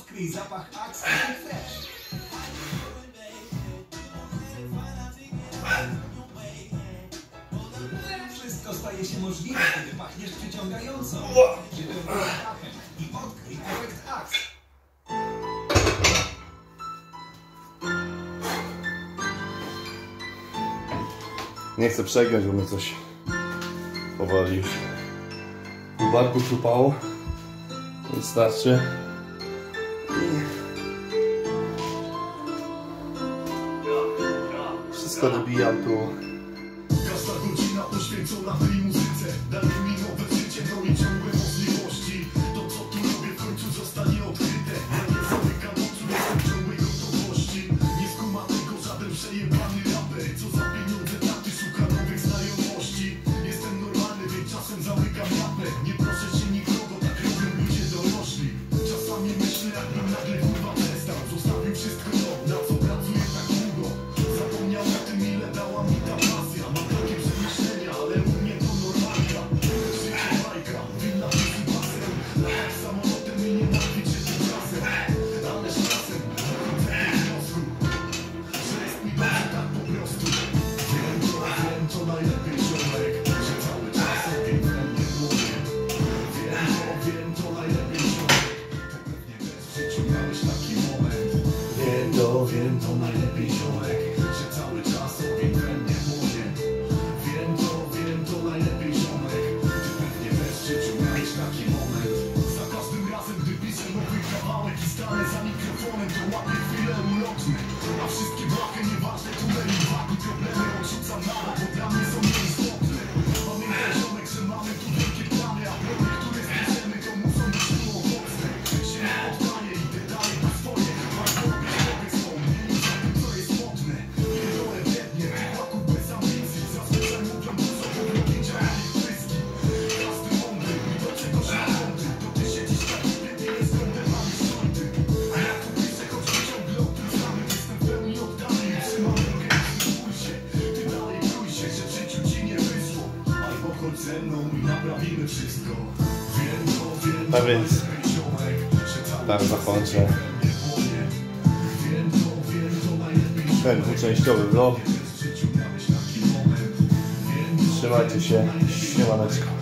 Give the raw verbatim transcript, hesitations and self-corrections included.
Odkryj zapach Axe Fresh. Wszystko staje się możliwe, kiedy pachniesz przyciągająco. Żywym zapachem i odkryj efekt Axe. Nie chcę przegiąć, bo mnie coś powoli już w barku czupało. Więc starczy. Wszystko dobijam tu. Każda godzina poświęcona tej muzyce daje mi nowe życie, no i ciągłe możliwości. To co tu robię w końcu zostanie odkryte. Ja nie zamykam oczu, jestem ciągłej gotowości. Nie skuma tego żaden przejebany raper, co za pieniądze taty szuka nowych znajomości. Jestem normalny, więc czasem zamykam japę. Nie proszę się nikogo, tak robią ludzie dorośli. Czasami myślę, jakbym nagle kurwa przestał. Zostawił wszystko to, na co pracuję tak długo. Zapomniał o tym, ile dała mi ta pasja. Mam takie przemyślenia, ale u mnie to normalka. Życie bajka, winna jest basem. Latać samolotem i nie napić się tym czasem. Ale z czasem dochodzę do wniosku, że jest mi dobrze tak po prostu. Wiem to, wiem to najlepiej ziomek, że cały czas ogień we mnie płonie. Wiem to, wiem to najlepiej ziomek. Tak pewnie też w życiu miałeś taki moment. Wiem to, wiem to najlepiej ziomek, że cały czas ogień we mnie płonie. Wiem to, wiem to najlepiej ziomek. Ty pewnie też w życiu miałeś taki moment. Za każdym razem, gdy piszę nowy kawałek i stanę za mikrofonem, to łapię chwile ulotne. A wszystkie blachy, nieważne tunele i wagi, problemy odrzucam na bok, bo dla mnie są nieistotne. Pamiętaj ziomek, że mamy tu wielkie plany, a plony, które zbierzemy, to muszą być tu owocne. Się nie oddaję, idę dalej po swoje. Mam robić robię swą, nie za tym, co jest modne. Pierdolę biednie, chłopaków bez ambicji. Zazwyczaj mówią dużo, bo robię działanie błyski. Każdy mądry i do czegoś należy. To ty siedzisz tak biednie, jest kondemami sądy. A ja tu piszę, choć nie ciągle o tym samym. Jestem w pełni oddany i trzymam rękę w pulsie. Ty dalej bój się, że w życiu ci nie wyszło. Albo chodź ze mną i naprawimy wszystko. Wiem to, wiem to, A więc najlepiej ziomek, że cały tak czas zakończę we mnie płonie. Wiem to, wiem to najlepiej ten ziomek. dwuczęściowy vlog. W życiu miałeś taki moment. Wiem to, Trzymajcie się, siemaneczko.